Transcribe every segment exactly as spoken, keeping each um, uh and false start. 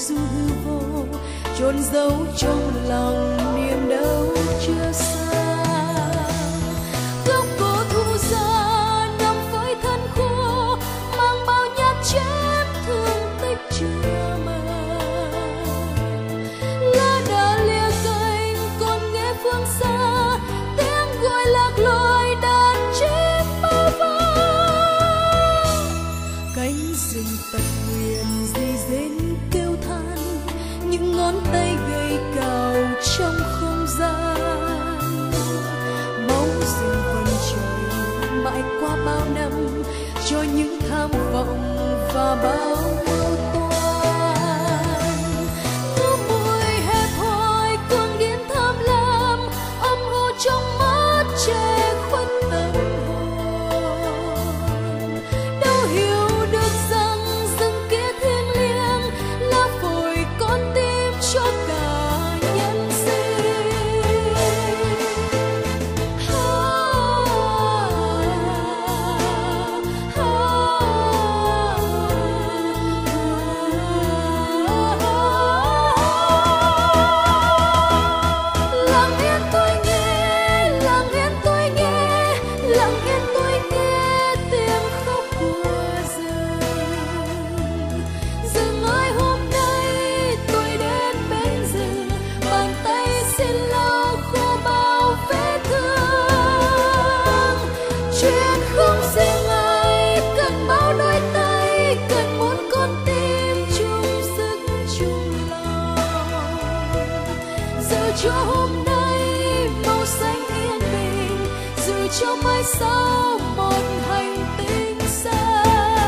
du hư vô, chôn giấu trong lòng niềm đau chưa xa. Góc cổ thu ra nằm với thân khô, mang bao nhát chém thương tích chưa mờ. Lá đã lìa cành còn nghe phương xa, tiếng gọi lạc loài đàn chim bao vơ. Cánh rừng tật nguyền dây dến kêu than, những ngón tay gầy cào trong không gian. Máu rừng vần trời mãi qua bao năm, cho những tham vọng và bao mưu toan. Cứ mùi hẹp hòi cơn điên tham lam, âm u trong mắt che khuất tâm hồn. Đâu hiểu được rằng rừng kia thiêng liêng là phổi con tim cho cả nhân sinh. Ha, lặng yên tôi nghe, lặng yên tôi nghe, lặng yên tôi nghe tiếng khóc của rừng. Rừng ơi hôm nay tôi đến bên rừng, bàn tay xin lau khô bao vết thương. Chuyện không riêng ai cần bao đôi tay, cần muốn con tim chung sức chung lòng. Giờ cho hôm nay màu xanh yên bình, dù cho mai sau một hành tinh xa.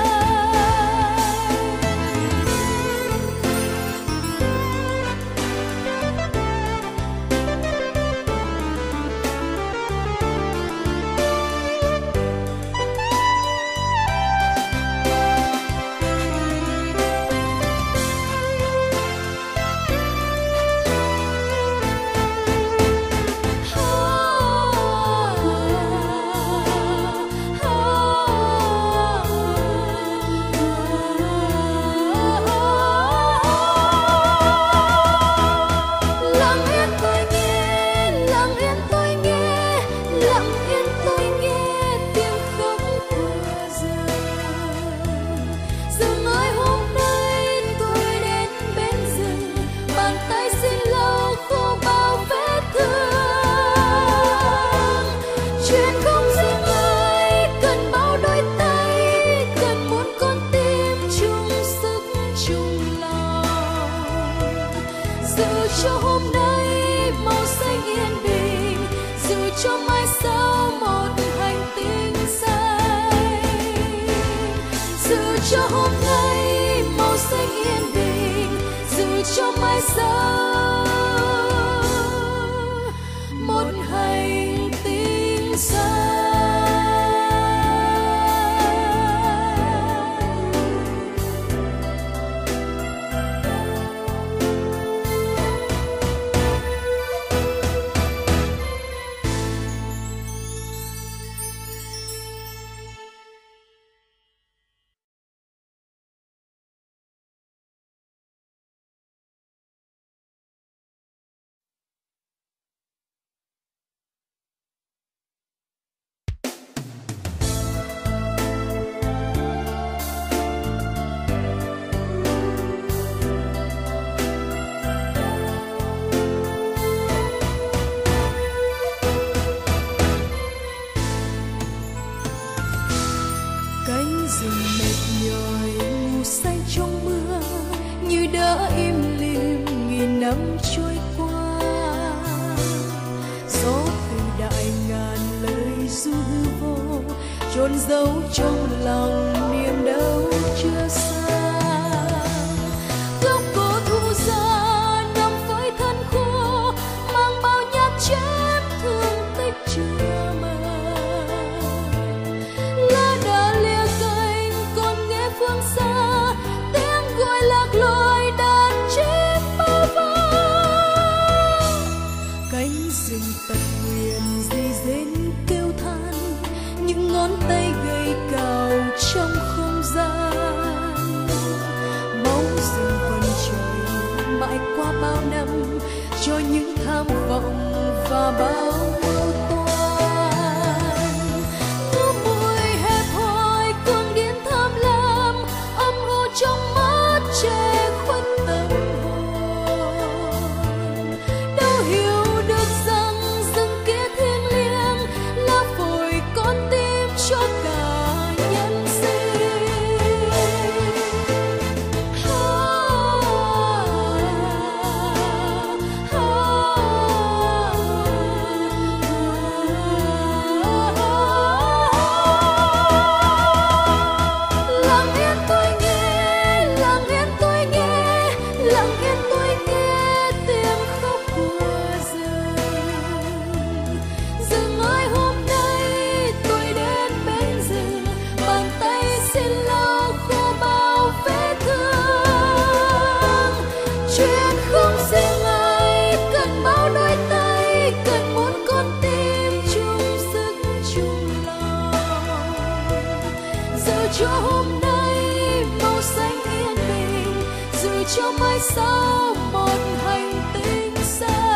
Lặng yên tôi nghe, lặng yên tôi nghe, lặng yên tôi nghe tiếng khóc của rừng. Rừng ơi hôm nay tôi đến bên rừng, bàn tay xin lau khô bao vết thương. Chuyện không riêng ai cần bao đôi tay, cần muốn con tim chung sức chung lòng. Dù cho hôm nay màu xanh yên bình, dù cho mai sau một hành tinh xanh. Dù cho hôm nay màu xanh yên bình, dù cho mai sau một hành tinh xanh. Cánh rừng mệt nhòi ngủ say trong mưa, như đã im lìm nghìn năm trôi qua. Gió từ đại ngàn lời du hư vô, chôn giấu trong lòng niềm đau chưa xa. Góc cổ thu ra nằm với thân khô, mang bao nhát chém thương tích chưa mờ. Lá đã lìa cành còn nghe phương xa, tiếng gọi lạc loài đàn chim bao vơ. Cánh rừng tật nguyền dây dến kêu than, những ngón tay gầy cào trong cho những tham vọng và bao mưu toan. Có mùi hẹp hòi cường điên tham lam, âm u trong mắt che khuất tâm hồn. Đâu hiểu được rằng rừng kia thiêng liêng là phổi con tim cho cả nhân sinh. Lặng yên tôi nghe, lặng yên tôi nghe, lặng yên tôi nghe tiếng khóc của rừng. Rừng ơi hôm nay tôi đến bên rừng, bàn tay xin lau khô bao vết thương. Chuyện không riêng ai, cần bao đôi tay, cần muốn con tim chung sức chung lòng. Giờ cho hôm nay màu xanh yên bình, dù cho mai sau một hành tinh xa.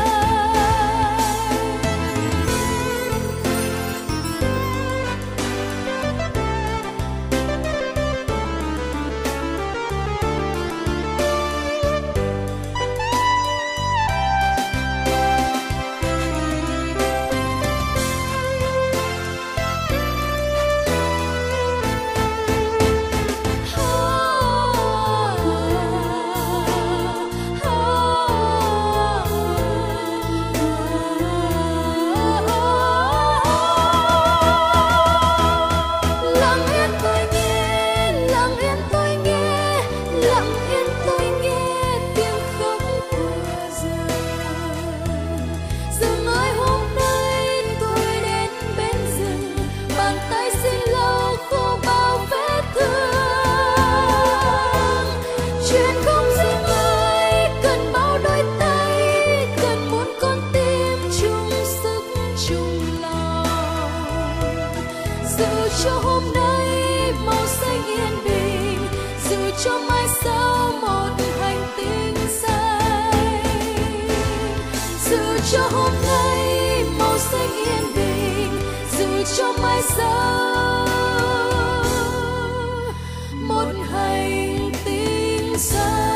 Lặng yên tôi nghe, lặng yên tôi nghe, lặng yên tôi nghe tiếng khóc của rừng. Rừng ơi hôm nay tôi đến bên rừng, bàn tay xin lau khô bao vết thương. Chuyện không riêng ai, cần bao đôi tay, cần muốn con tim chung sức chung lòng. Dù cho hôm nay màu xanh yên bình, dù cho mai sau một hành tinh xanh. Dù cho hôm nay màu xanh yên bình, dù cho mai sau một hành tinh xanh.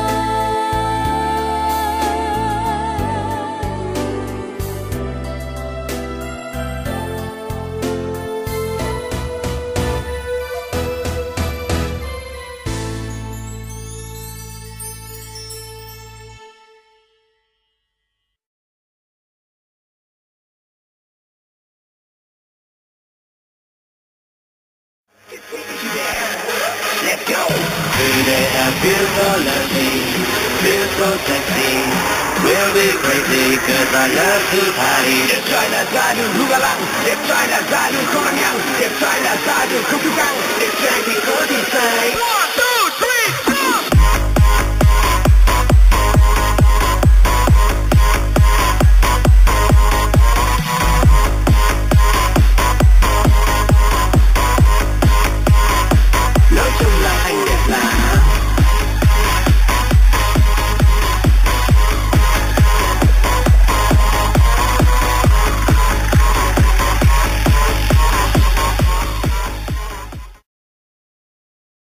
Let's go! Today I feel so lucky, feel so sexy. We'll be crazy cause I love to party. Đẹp trai là ra đường hú ga lăng, đẹp trai là ra đường không lằng nhằng, đẹp trai là ra đường không kiêu căng.